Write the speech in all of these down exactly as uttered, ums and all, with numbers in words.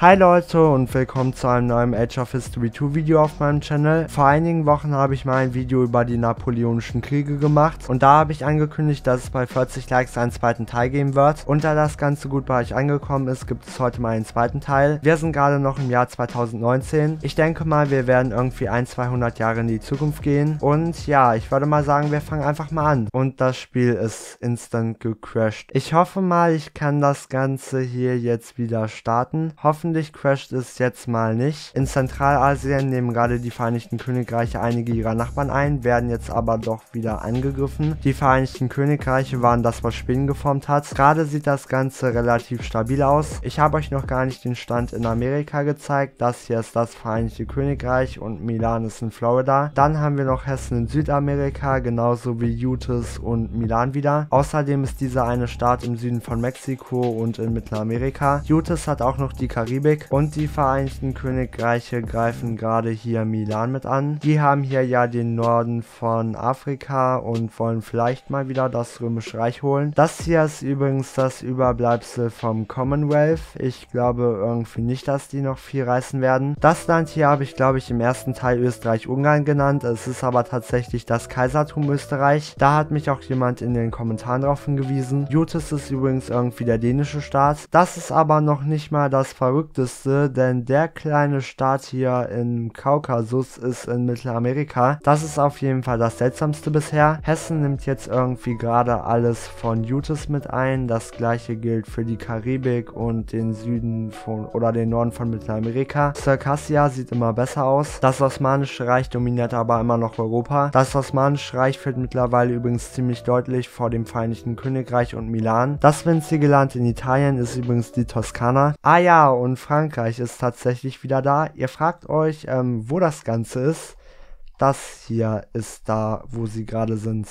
Hi Leute und willkommen zu einem neuen Age of History zwei Video auf meinem Channel. Vor einigen Wochen habe ich mal ein Video über die Napoleonischen Kriege gemacht und da habe ich angekündigt, dass es bei vierzig Likes einen zweiten Teil geben wird. Und da das Ganze gut bei euch angekommen ist, gibt es heute mal einen zweiten Teil. Wir sind gerade noch im Jahr zweitausendneunzehn. Ich denke mal, wir werden irgendwie ein, zweihundert Jahre in die Zukunft gehen. Und ja, ich würde mal sagen, wir fangen einfach mal an. Und das Spiel ist instant gecrashed. Ich hoffe mal, ich kann das Ganze hier jetzt wieder starten. Hoffentlich crasht es jetzt mal nicht. In Zentralasien nehmen gerade die Vereinigten Königreiche einige ihrer Nachbarn ein, werden jetzt aber doch wieder angegriffen. Die Vereinigten Königreiche waren das, was Schweden geformt hat. Gerade sieht das Ganze relativ stabil aus. Ich habe euch noch gar nicht den Stand in Amerika gezeigt. Das hier ist das Vereinigte Königreich und Milan ist in Florida. Dann haben wir noch Hessen in Südamerika, genauso wie Utah und Milan wieder. Außerdem ist dieser eine Staat im Süden von Mexiko und in Mittelamerika. Utah hat auch noch die Karibik und die Vereinigten Königreiche greifen gerade hier Milan mit an. Die haben hier ja den Norden von Afrika und wollen vielleicht mal wieder das Römische Reich holen. Das hier ist übrigens das Überbleibsel vom Commonwealth. Ich glaube irgendwie nicht, dass die noch viel reißen werden. Das Land hier habe ich, glaube ich, im ersten Teil Österreich-Ungarn genannt. Es ist aber tatsächlich das Kaisertum Österreich. Da hat mich auch jemand in den Kommentaren darauf hingewiesen. Utah ist übrigens irgendwie der dänische Staat. Das ist aber noch nicht mal das Verrückteste, denn der kleine Staat hier im Kaukasus ist in Mittelamerika. Das ist auf jeden Fall das seltsamste bisher. Hessen nimmt jetzt irgendwie gerade alles von Utah mit ein. Das gleiche gilt für die Karibik und den Süden von oder den Norden von Mittelamerika. Circassia sieht immer besser aus. Das Osmanische Reich dominiert aber immer noch Europa. Das Osmanische Reich fällt mittlerweile übrigens ziemlich deutlich vor dem Vereinigten Königreich und Milan. Das winzige Land in Italien ist übrigens die Toskana. Ah ja, und Frankreich ist tatsächlich wieder da. Ihr fragt euch, ähm, wo das Ganze ist. Das hier ist da, wo sie gerade sind.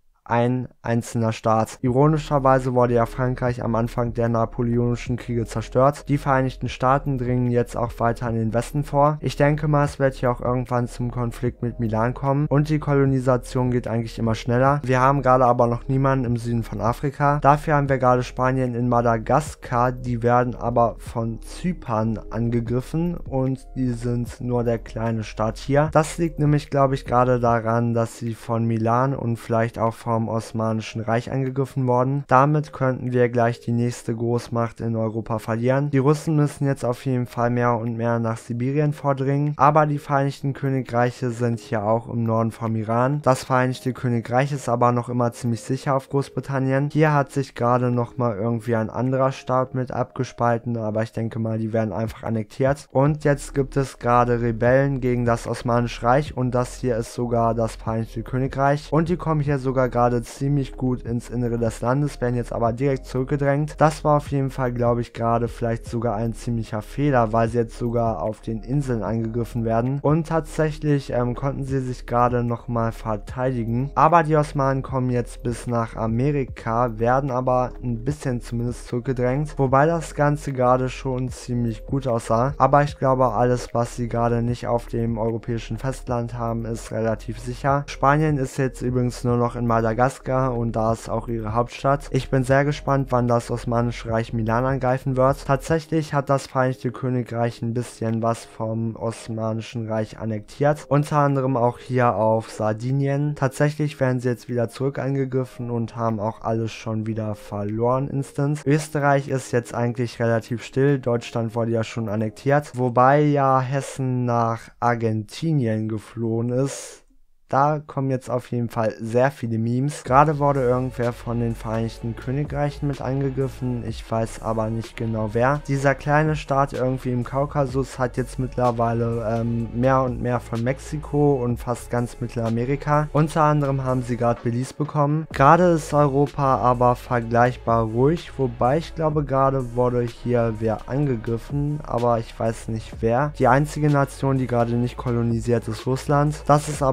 Ein einzelner Staat. Ironischerweise wurde ja Frankreich am Anfang der Napoleonischen Kriege zerstört. Die Vereinigten Staaten dringen jetzt auch weiter in den Westen vor. Ich denke mal, es wird hier auch irgendwann zum Konflikt mit Milan kommen und die Kolonisation geht eigentlich immer schneller. Wir haben gerade aber noch niemanden im Süden von Afrika. Dafür haben wir gerade Spanien in Madagaskar, die werden aber von Zypern angegriffen und die sind nur der kleine Staat hier. Das liegt nämlich, glaube ich, gerade daran, dass sie von Milan und vielleicht auch von vom Osmanischen Reich angegriffen worden. Damit könnten wir gleich die nächste Großmacht in Europa verlieren. Die Russen müssen jetzt auf jeden Fall mehr und mehr nach Sibirien vordringen, aber die Vereinigten Königreiche sind hier auch im Norden vom Iran. Das Vereinigte Königreich ist aber noch immer ziemlich sicher auf Großbritannien. Hier hat sich gerade noch mal irgendwie ein anderer Staat mit abgespalten, aber ich denke mal, die werden einfach annektiert. Und jetzt gibt es gerade Rebellen gegen das Osmanische Reich und das hier ist sogar das Vereinigte Königreich und die kommen hier sogar gerade ziemlich gut ins Innere des Landes, werden jetzt aber direkt zurückgedrängt. Das war auf jeden Fall, glaube ich, gerade vielleicht sogar ein ziemlicher Fehler, weil sie jetzt sogar auf den Inseln angegriffen werden. Und tatsächlich ähm, konnten sie sich gerade nochmal verteidigen. Aber die Osmanen kommen jetzt bis nach Amerika, werden aber ein bisschen zumindest zurückgedrängt. Wobei das Ganze gerade schon ziemlich gut aussah. Aber ich glaube, alles, was sie gerade nicht auf dem europäischen Festland haben, ist relativ sicher. Spanien ist jetzt übrigens nur noch in Madagaskar und da ist auch ihre Hauptstadt. Ich bin sehr gespannt, wann das Osmanische Reich Milan angreifen wird. Tatsächlich hat das Vereinigte Königreich ein bisschen was vom Osmanischen Reich annektiert. Unter anderem auch hier auf Sardinien. Tatsächlich werden sie jetzt wieder zurück angegriffen und haben auch alles schon wieder verloren instant. Österreich ist jetzt eigentlich relativ still. Deutschland wurde ja schon annektiert. Wobei ja Hessen nach Argentinien geflohen ist. Da kommen jetzt auf jeden Fall sehr viele Memes. Gerade wurde irgendwer von den Vereinigten Königreichen mit angegriffen. Ich weiß aber nicht genau wer. Dieser kleine Staat irgendwie im Kaukasus hat jetzt mittlerweile ähm, mehr und mehr von Mexiko und fast ganz Mittelamerika. Unter anderem haben sie gerade Belize bekommen. Gerade ist Europa aber vergleichbar ruhig. Wobei ich glaube, gerade wurde hier wer angegriffen. Aber ich weiß nicht wer. Die einzige Nation, die gerade nicht kolonisiert, ist Russland. Das ist aber, denke ich,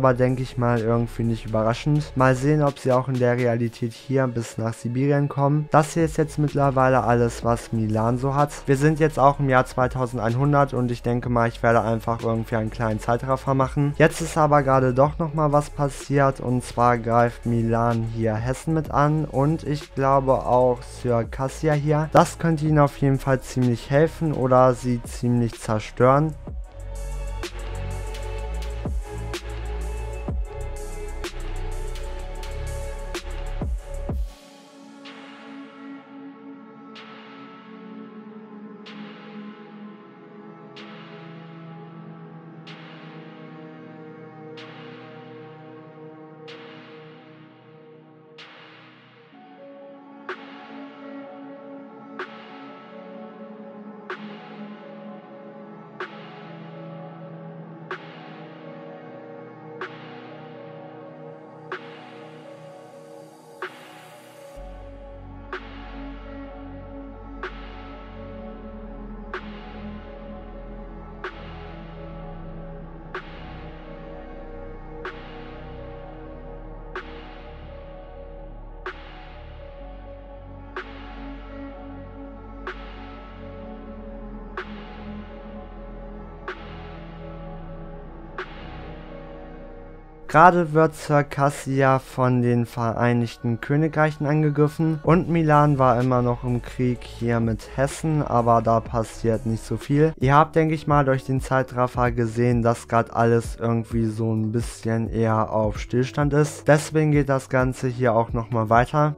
denke ich mal irgendwie nicht überraschend. Mal sehen, ob sie auch in der Realität hier bis nach Sibirien kommen. Das hier ist jetzt mittlerweile alles, was Milan so hat. Wir sind jetzt auch im Jahr zweitausendeinhundert und ich denke mal, ich werde einfach irgendwie einen kleinen Zeitraffer machen. Jetzt ist aber gerade doch nochmal was passiert und zwar greift Milan hier Hessen mit an und ich glaube auch Circassia hier. Das könnte ihnen auf jeden Fall ziemlich helfen oder sie ziemlich zerstören. Gerade wird Circassia von den Vereinigten Königreichen angegriffen und Milan war immer noch im Krieg hier mit Hessen, aber da passiert nicht so viel. Ihr habt, denke ich mal, durch den Zeitraffer gesehen, dass gerade alles irgendwie so ein bisschen eher auf Stillstand ist. Deswegen geht das Ganze hier auch nochmal weiter.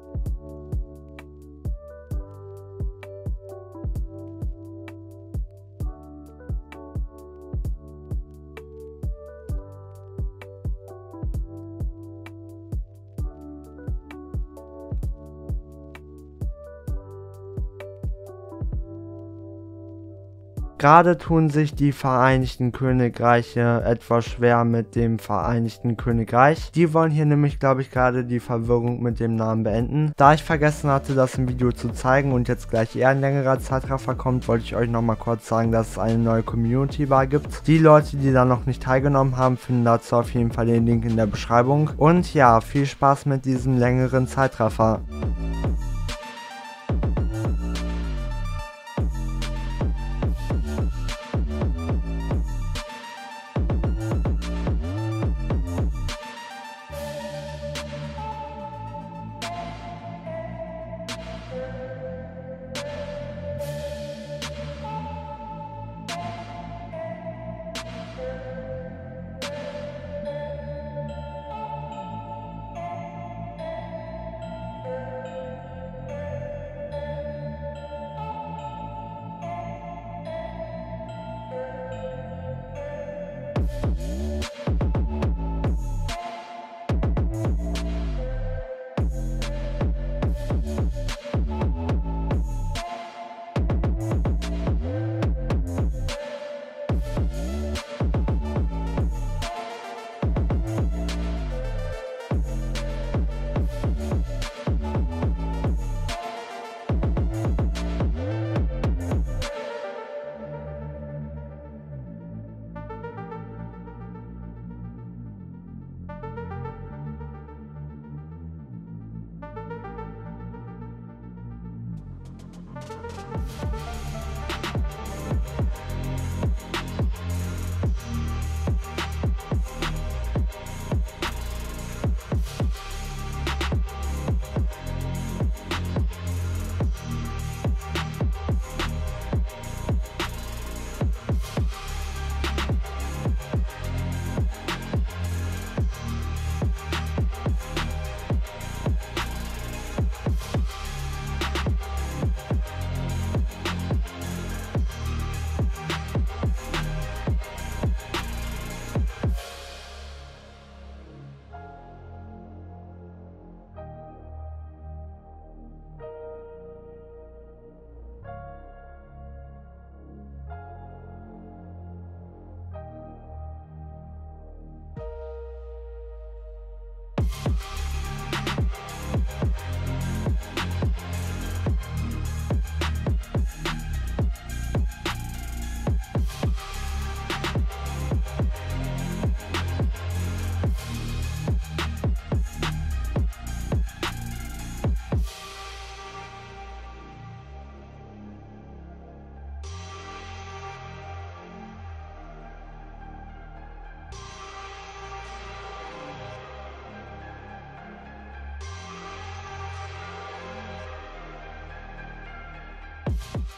Gerade tun sich die Vereinigten Königreiche etwas schwer mit dem Vereinigten Königreich. Die wollen hier nämlich, glaube ich, gerade die Verwirrung mit dem Namen beenden. Da ich vergessen hatte, das im Video zu zeigen und jetzt gleich eher ein längerer Zeitraffer kommt, wollte ich euch nochmal kurz sagen, dass es eine neue Community Bar gibt. Die Leute, die da noch nicht teilgenommen haben, finden dazu auf jeden Fall den Link in der Beschreibung. Und ja, viel Spaß mit diesem längeren Zeitraffer.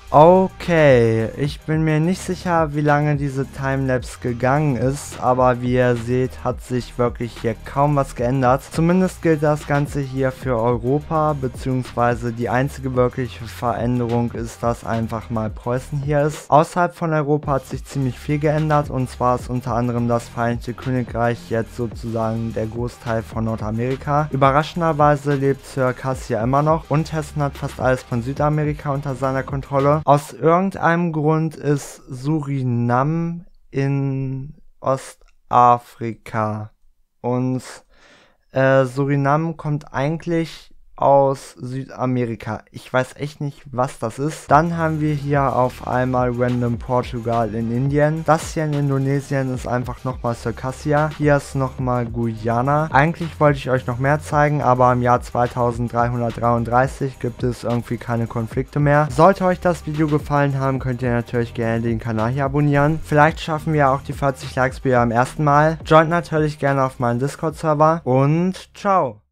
Okay, ich bin mir nicht sicher, wie lange diese Timelapse gegangen ist, aber wie ihr seht, hat sich wirklich hier kaum was geändert. Zumindest gilt das Ganze hier für Europa, beziehungsweise die einzige wirkliche Veränderung ist, dass einfach mal Preußen hier ist. Außerhalb von Europa hat sich ziemlich viel geändert, und zwar ist unter anderem das Vereinigte Königreich jetzt sozusagen der Großteil von Nordamerika. Überraschenderweise lebt Circassia immer noch, und Hessen hat fast alles von Südamerika unter seiner Kontrolle. Aus irgendeinem Grund ist Surinam in Ostafrika, und äh, Surinam kommt eigentlich aus Südamerika. Ich weiß echt nicht, was das ist. Dann haben wir hier auf einmal Random Portugal in Indien. Das hier in Indonesien ist einfach nochmal Circassia. Hier ist nochmal Guyana. Eigentlich wollte ich euch noch mehr zeigen, aber im Jahr zweitausenddreihundertdreiunddreißig gibt es irgendwie keine Konflikte mehr. Sollte euch das Video gefallen haben, könnt ihr natürlich gerne den Kanal hier abonnieren. Vielleicht schaffen wir auch die vierzig Likes wie am ersten Mal. Joint natürlich gerne auf meinen Discord-Server und ciao!